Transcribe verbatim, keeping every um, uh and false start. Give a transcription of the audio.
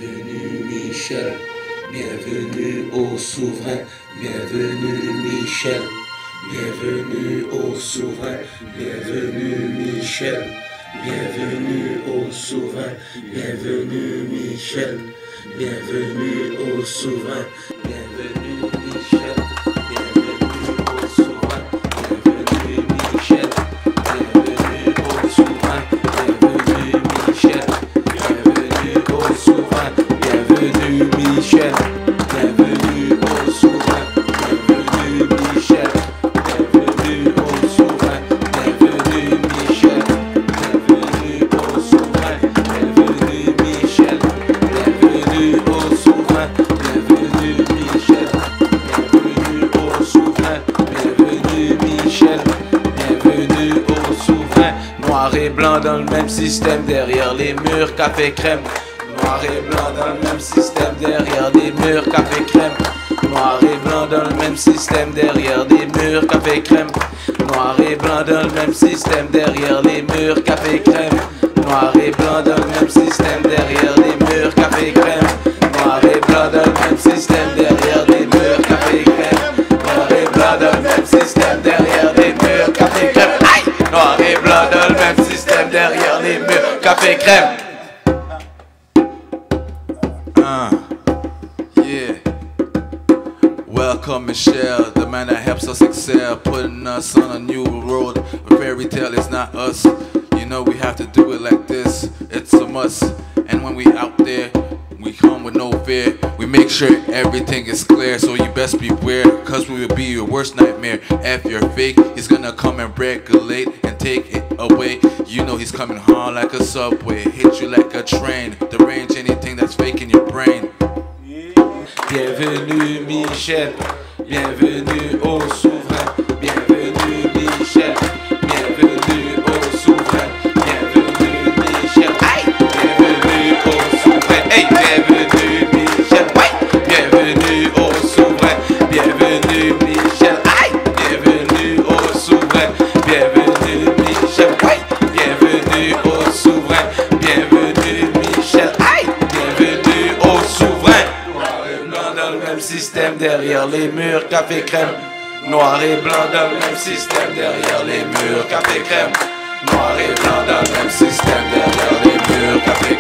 Bienvenue Michel, bienvenue au souverain, bienvenue Michel, bienvenue au souverain, bienvenue Michel, bienvenue au souverain, bienvenue Michel, bienvenue au souverain, bienvenue Michel, bienvenue au souverain, bienvenue Michel, bienvenue au souverain, bienvenue Michel, bienvenue au souverain, bienvenue Michel, bienvenue au souverain, bienvenue Michel, bienvenue au souverain, bienvenue Michel, bienvenue au souverain, bienvenue Michel, bienvenue au souverain, bienvenue Michel, bienvenue au souverain, bienvenue Michel, bienvenue au souverain. Noir et blanc dans le même système, derrière les murs, café crème. Noir et blanc dans le même système, derrière des murs, café crème. Noir et blanc dans le même système, derrière des murs, café crème. Noir et blanc dans le même système, derrière les murs, café crème. Noir et blanc dans le même système, derrière les murs, café crème. Noir et blanc dans le même système, derrière les murs, café crème. Noir et blanc dans le même système, derrière les murs, café crème. Aïe! Noir et blanc dans le même système, derrière les murs, café crème. Uh, yeah. Welcome Michel, the man that helps us excel, putting us on a new road. A fairy tale is not us. You know we have to do it like this. It's a must. And when we out there, we come with no fear. We make sure everything is clear, so you best beware, cause we will be your worst nightmare. If you're fake, he's gonna come and regulate and take it away. You know he's coming hard like a subway, hit you like a train, derange anything that's fake in your brain. Bienvenue Michel, bienvenue au souverain, bienvenue Michel, bienvenue au souverain, bienvenue Michel, aïe, bienvenue au souverain, hey, bienvenue Michel, ouais, bienvenue au souverain, bienvenue Michel, aïe, bienvenue au souverain, bienvenue Michel, ouais, bienvenue au souverain, bienvenue Michel, aïe, bienvenue au souverain. Dans le même système, derrière les murs, café crème. Noir et blanc dans le même système, derrière les murs, café crème. Noir et blanc dans le même système, derrière les murs, café crème.